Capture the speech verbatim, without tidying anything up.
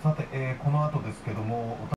さて、えーこの後ですけども、お